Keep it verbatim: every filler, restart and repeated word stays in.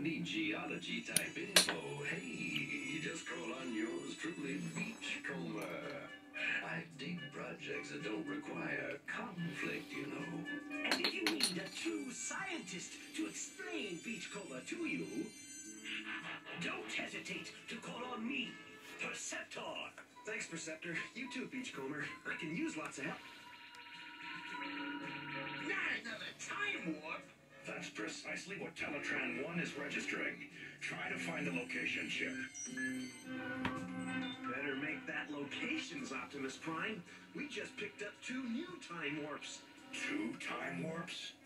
Need geology type info. Hey, just call on yours truly, Beachcomber. I dig projects that don't require conflict, you know. And if you need a true scientist to explain Beachcomber to you, don't hesitate to call on me, Perceptor. Thanks, Perceptor. You too, Beachcomber. I can use lots of help. Not another time warp! That's precisely what Teletran one is registering. Try to find the location chip. Better make that locations, Optimus Prime. We just picked up two new time warps. Two time warps?